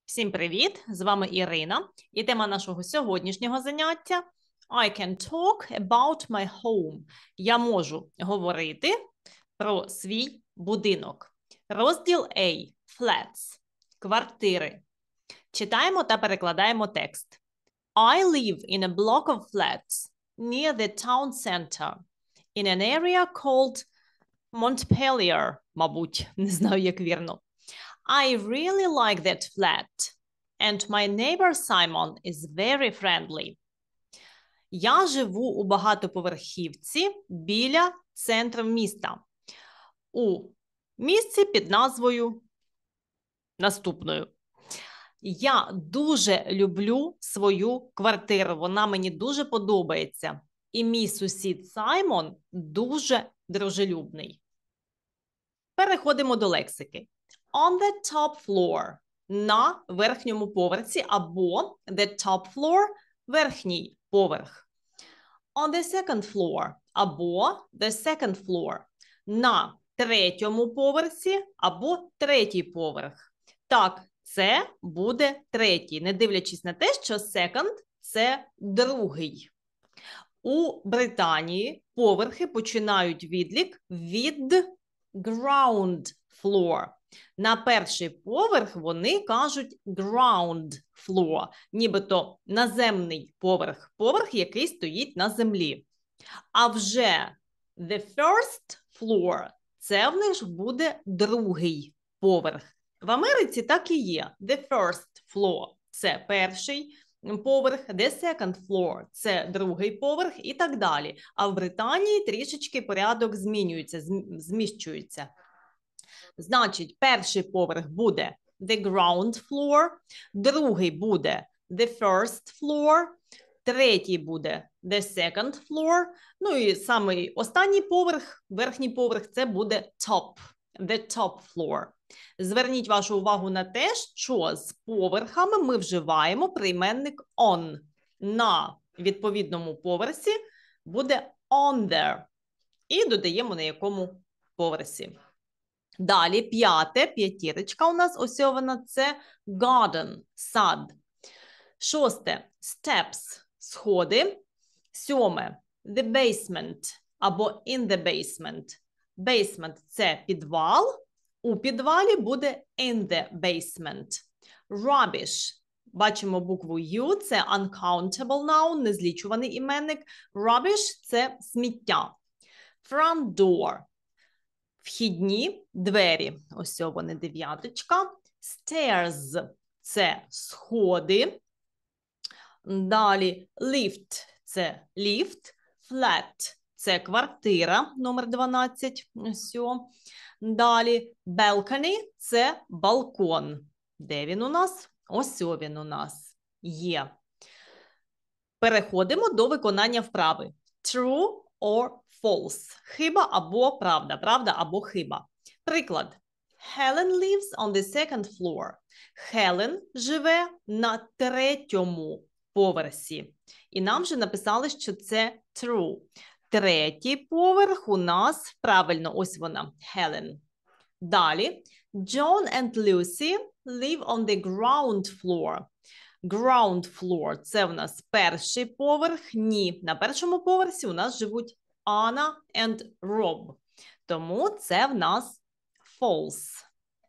Всім привіт! З вами Ірина. І тема нашого сьогоднішнього заняття I can talk about my home. Я можу говорити про свій будинок. Розділ A. Flats. Квартири. Читаємо та перекладаємо текст. I live in a block of flats near the town center in an area called Montpelier, мабуть, не знаю, як вірно. I really like that flat, and my neighbor Simon is very friendly. Я живу у багатоповерхівці біля центру міста. У місці під назвою наступною. Я дуже люблю свою квартиру, вона мені дуже подобається. І мій сусід Саймон дуже дружелюбний. Переходимо до лексики. On the top floor – на верхньому поверсі або the top floor – верхній поверх. On the second floor або the second floor – на третьому поверсі або третій поверх. Так, це буде третій, не дивлячись на те, що second – це другий. У Британії поверхи починають відлік від ground floor. На перший поверх вони кажуть ground floor, нібито наземний поверх, поверх, який стоїть на землі. А вже the first floor – це в них буде другий поверх. В Америці так і є. The first floor – це перший поверх, the second floor – це другий поверх і так далі. А в Британії трішечки порядок змінюється, зміщується. Значить, перший поверх буде the ground floor, другий буде the first floor, третій буде the second floor, ну і самий останній поверх, верхній поверх, це буде top, the top floor. Зверніть вашу увагу на те, що з поверхами ми вживаємо прийменник on. На відповідному поверсі буде on there. І додаємо на якому поверсі. Далі п'ятірочка у нас ось вона, це garden, сад. Шосте, steps, сходи. Сьоме, the basement або in the basement. Basement – це підвал. У підвалі буде in the basement. Rubbish. Бачимо букву U, це uncountable noun, незлічуваний іменник. Rubbish – це сміття. Front door. Вхідні двері. Ось вони, дев'яточка. Stairs – це сходи. Далі lift – це ліфт. Flat – це квартира, номер 12. Ось. Далі balcony – це балкон. Де він у нас? Ось він у нас є. Переходимо до виконання вправи. True or false. Хиба або правда. Правда або хиба. Приклад. Helen lives on the second floor. Helen живе на третьому поверсі. І нам вже написали, що це true. Третій поверх у нас, правильно, ось вона, Helen. Далі. John and Lucy live on the ground floor. Ground floor – це в нас перший поверх. Ні, на першому поверсі у нас живуть Anna and Rob. Тому це в нас false.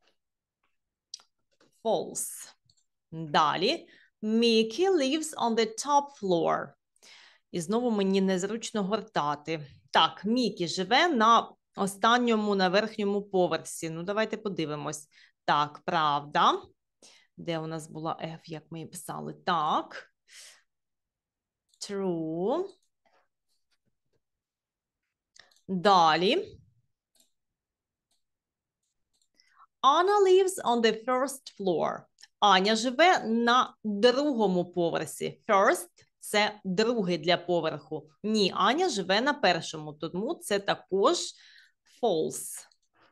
False. Далі. Mickey lives on the top floor. І знову мені незручно гортати. Так, Мікі живе на останньому, на верхньому поверсі. Ну, давайте подивимось. Так, правда. Де у нас була F, як ми її писали? Так. True. Далі. Anna lives on the first floor. Аня живе на другому поверсі. First – це другий для поверху. Ні, Аня живе на першому, тому це також false.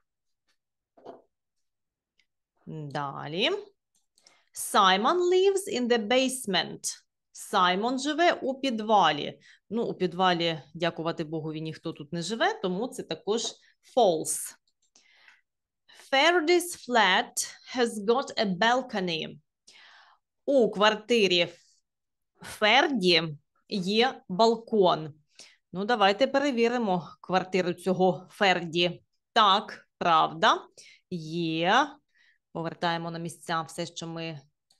Далі. Simon lives in the basement. Саймон живе у підвалі. Ну, у підвалі, дякувати Богові, ніхто тут не живе, тому це також false. Ferdy's flat has got a balcony. У квартирі Ферді є балкон. Ну, давайте перевіримо квартиру цього Ферді. Так, правда, є. Повертаємо на місця все, що ми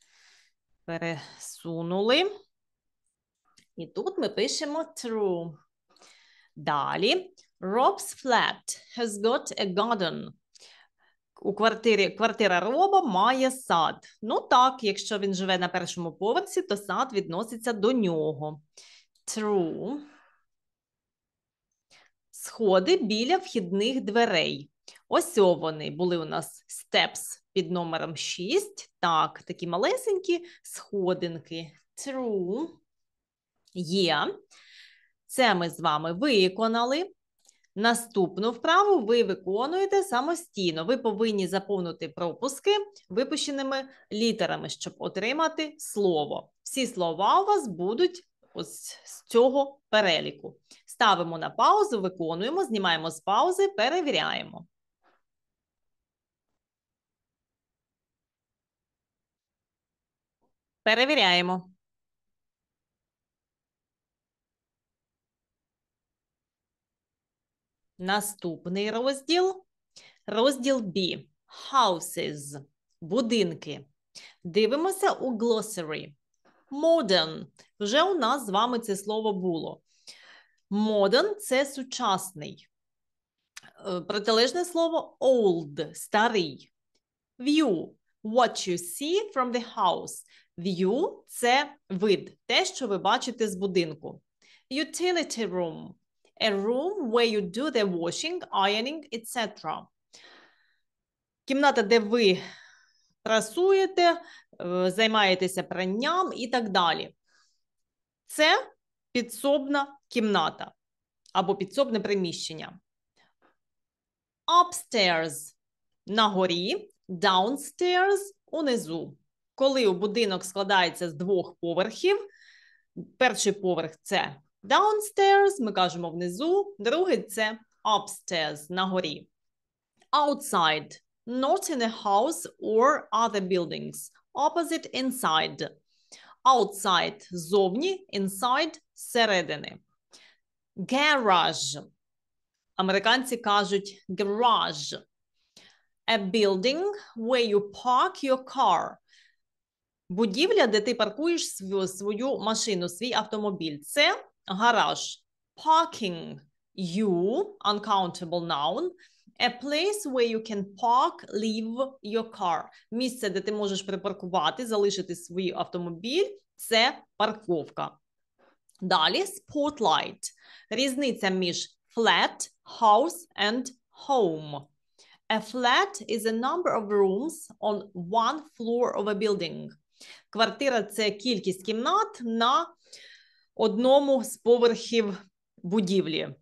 пересунули. І тут ми пишемо true. Далі. Rob's flat has got a garden. У квартира Роба має сад. Ну так, якщо він живе на першому поверсі, то сад відноситься до нього. True. Сходи біля вхідних дверей. Ось вони були у нас steps під номером 6. Так, такі малесенькі сходинки. True. Є. Це ми з вами виконали. Наступну вправу ви виконуєте самостійно. Ви повинні заповнити пропуски випущеними літерами, щоб отримати слово. Всі слова у вас будуть ось з цього переліку. Ставимо на паузу, виконуємо, знімаємо з паузи, перевіряємо. Перевіряємо. Наступний розділ. Розділ B. Houses. Будинки. Дивимося у glossary. Modern. Вже у нас з вами це слово було. Modern – це сучасний. Протилежне слово old – старий. View. What you see from the house. View – це вид, те, що ви бачите з будинку. Utility room. A room where you do the washing, ironing, etc. Кімната, де ви прасуєте, займаєтеся пранням і так далі. Це підсобна кімната або підсобне приміщення. Upstairs – на горі, downstairs – унизу. Коли будинок складається з двох поверхів, перший поверх – це downstairs, ми кажемо внизу, другий – це upstairs, на горі. Outside – not in a house or other buildings. Opposite – inside. Outside – зовні, inside – зсередини. Garage. Американці кажуть garage. A building where you park your car. Будівля, де ти паркуєш свою машину, свій автомобіль. Це гараж. Parking. You, uncountable noun. A place where you can park, leave your car. Місце, де ти можеш припаркувати, залишити свій автомобіль – це парковка. Далі spotlight. Різниця між flat, house and home. A flat is a number of rooms on one floor of a building. Квартира – це кількість кімнат на одному з поверхів будівлі.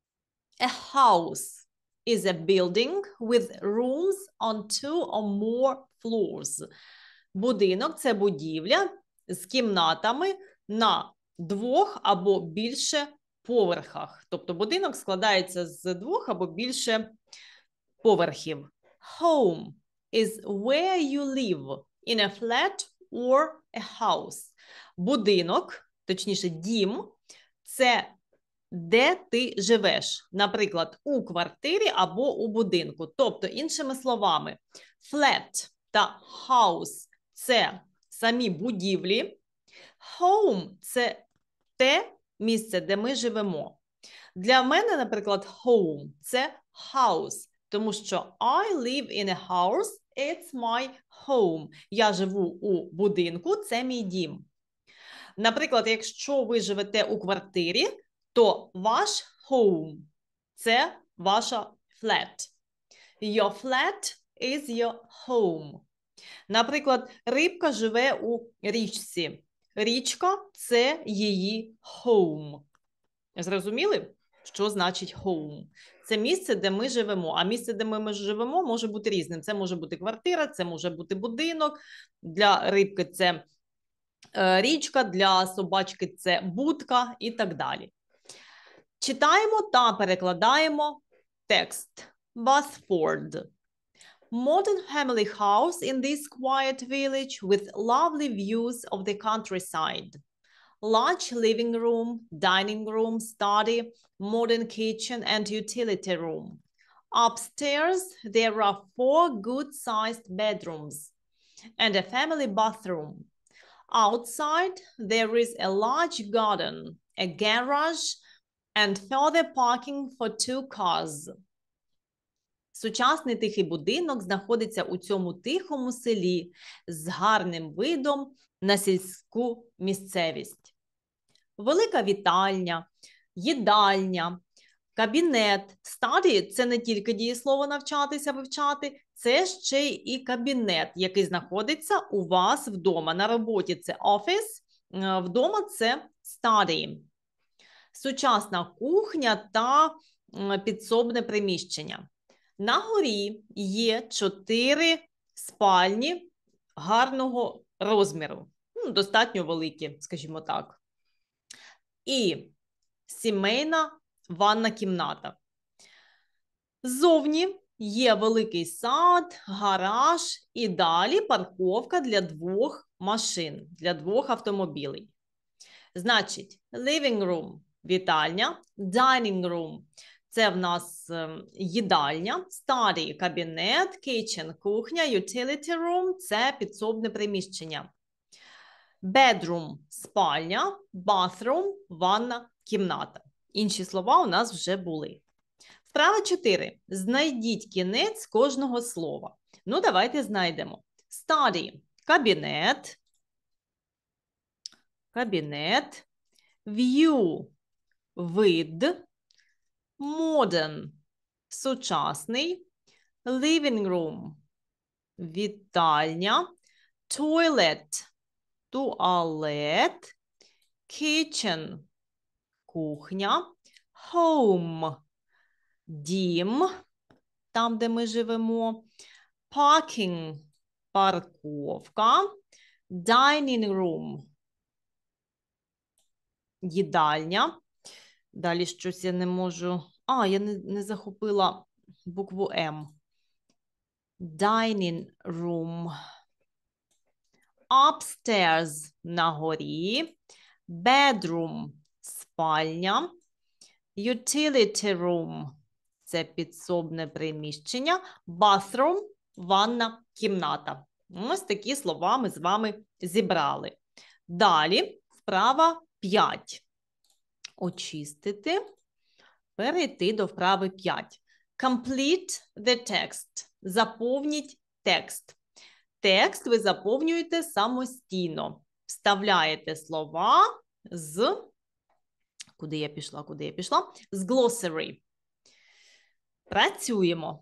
A house is a building with rooms on two or more floors. Будинок – це будівля з кімнатами на двох або більше поверхах. Тобто будинок складається з двох або більше поверхів. Home is where you live in a flat or a house. Будинок, точніше дім, це де ти живеш. Наприклад, у квартирі або у будинку. Тобто, іншими словами, flat та house – це самі будівлі. Home – це те місце, де ми живемо. Для мене, наприклад, home – це house, тому що I live in a house, it's my home. Я живу у будинку, це мій дім. Наприклад, якщо ви живете у квартирі, то ваш home – це ваша flat. Your flat is your home. Наприклад, рибка живе у річці. Річка – це її home. Зрозуміли, що значить home? Це місце, де ми живемо. А місце, де ми живемо, може бути різним. Це може бути квартира, це може бути будинок. Для рибки – це річка, для собачки – це будка і так далі. Читаємо та перекладаємо текст. Басфорд. Modern family house in this quiet village with lovely views of the countryside. Large living room, dining room, study, modern kitchen and utility room. Upstairs, there are 4 good-sized bedrooms and a family bathroom. Outside, there is a large garden, a garage, and further parking for 2 cars. Сучасний тихий будинок знаходиться у цьому тихому селі з гарним видом на сільську місцевість. Велика вітальня, їдальня, кабінет. Study – це не тільки дієслово навчатися, вивчати, це ще і кабінет, який знаходиться у вас вдома. На роботі це office, вдома це study. Сучасна кухня та підсобне приміщення. На горі є 4 спальні гарного розміру. Достатньо великі, скажімо так. І сімейна ванна кімната. Ззовні є великий сад, гараж і далі парковка для 2 машин, для 2 автомобілей. Значить, living room – вітальня, dining room – це в нас їдальня, study – кабінет, kitchen – кухня, utility room – це підсобне приміщення. Bedroom – спальня, bathroom – ванна кімната. Інші слова у нас вже були. Вправа 4. Знайдіть кінець кожного слова. Ну, давайте знайдемо. Study – кабінет. Кабінет. View – вид. Modern – сучасний. Living room – вітальня. Toilet – туалет. Kitchen – кухня. Home – дім, там, де ми живемо. Parking – парковка. Dining room – їдальня. Далі щось я не можу... я не захопила букву М. Dining room. Upstairs – на горі. Bedroom – спальня. Utility room – це підсобне приміщення. Bathroom – ванна кімната. Ось такі слова ми з вами зібрали. Далі вправа 5. Очистити. Перейти до вправи 5. Complete the text. Заповніть текст. Текст ви заповнюєте самостійно. Вставляєте слова з... Куди я пішла? З glossary. Працюємо.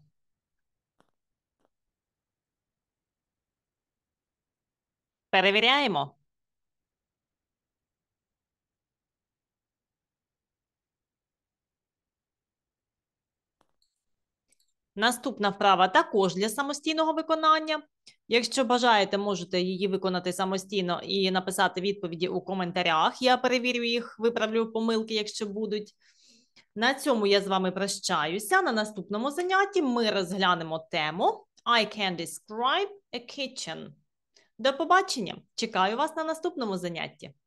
Перевіряємо. Наступна вправа також для самостійного виконання. Якщо бажаєте, можете її виконати самостійно і написати відповіді у коментарях. Я перевірю їх, виправлю помилки, якщо будуть. На цьому я з вами прощаюся. На наступному занятті ми розглянемо тему I can describe a kitchen. До побачення. Чекаю вас на наступному занятті.